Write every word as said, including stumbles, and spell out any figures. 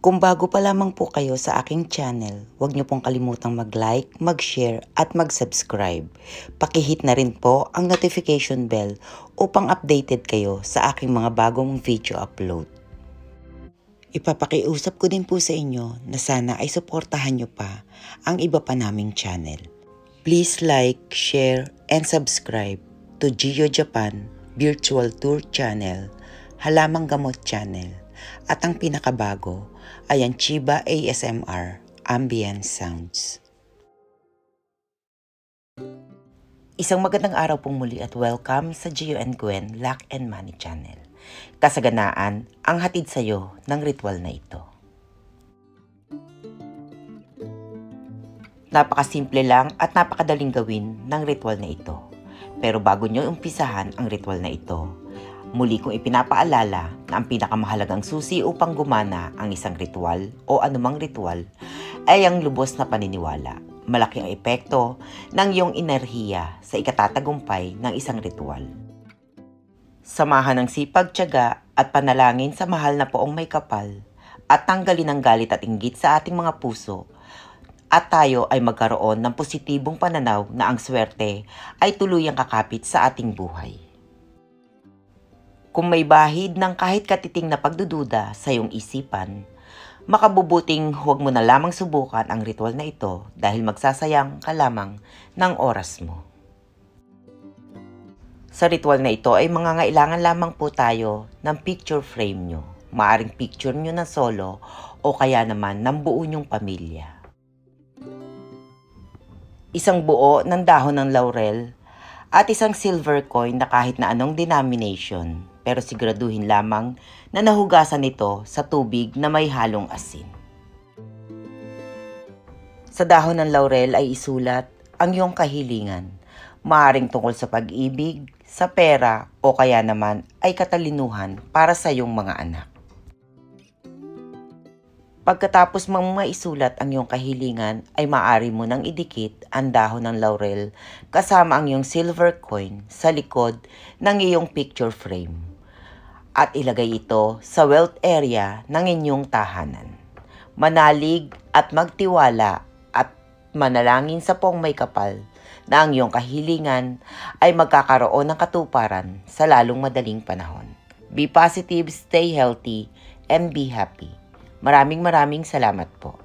Kung bago pa lamang po kayo sa aking channel, huwag niyo pong kalimutang mag-like, mag-share at mag-subscribe. Pakihit na rin po ang notification bell upang updated kayo sa aking mga bagong video upload. Ipapakiusap ko din po sa inyo na sana ay suportahan niyo pa ang iba pa naming channel. Please like, share, and subscribe to Gio Japan Virtual Tour Channel, Halamang Gamot Channel, at ang pinakabago ay ang Chiba A S M R Ambient Sounds. Isang magandang araw pong muli at welcome sa Gio and Gwen Luck and Money Channel. Kasaganaan ang hatid sa iyo ng ritual na ito. Napakasimple lang at napakadaling gawin ng ritual na ito. Pero bago nyo umpisahan ang ritual na ito, muli kong ipinapaalala na ang pinakamahalagang susi upang gumana ang isang ritual o anumang ritual ay ang lubos na paniniwala. Malaki ang epekto ng iyong enerhiya sa ikatatagumpay ng isang ritual. Samahan ng sipag, tiyaga at panalangin sa mahal na poong may kapal at tanggalin ang galit at inggit sa ating mga puso at tayo ay magkaroon ng positibong pananaw na ang swerte ay tuluyang kakapit sa ating buhay. Kung may bahid ng kahit katiting na pagdududa sa iyong isipan, makabubuting huwag mo na lamang subukan ang ritual na ito dahil magsasayang ka lamang ng oras mo. Sa ritual na ito ay mangangailangan lamang po tayo ng picture frame nyo. Maaring picture nyo na solo o kaya naman ng buo nyong pamilya. Isang buo ng dahon ng laurel at isang silver coin na kahit na anong denomination, pero siguraduhin lamang na nahugasan ito sa tubig na may halong asin. Sa dahon ng laurel ay isulat ang iyong kahilingan, maaaring tungkol sa pag-ibig, sa pera o kaya naman ay katalinuhan para sa iyong mga anak. Pagkatapos mong maisulat ang iyong kahilingan ay maaari mo nang idikit ang dahon ng laurel kasama ang iyong silver coin sa likod ng iyong picture frame at ilagay ito sa wealth area ng inyong tahanan. Manalig at magtiwala at manalangin sa poong may kapal na ang iyong kahilingan ay magkakaroon ng katuparan sa lalong madaling panahon. Be positive, stay healthy, and be happy. Maraming maraming salamat po.